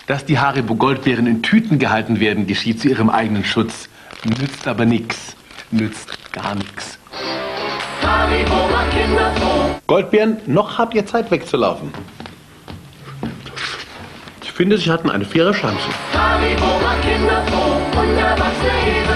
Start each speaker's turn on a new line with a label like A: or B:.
A: Dass die Haribo-Goldbeeren in Tüten gehalten werden, geschieht zu ihrem eigenen Schutz. Nützt aber nix. Nützt gar nix.
B: Haribo macht Kinder froh.
A: Goldbeeren, noch habt ihr Zeit wegzulaufen. Ich finde, sie hatten eine faire Chance.
B: Haribo macht Kinder froh und Erwachsene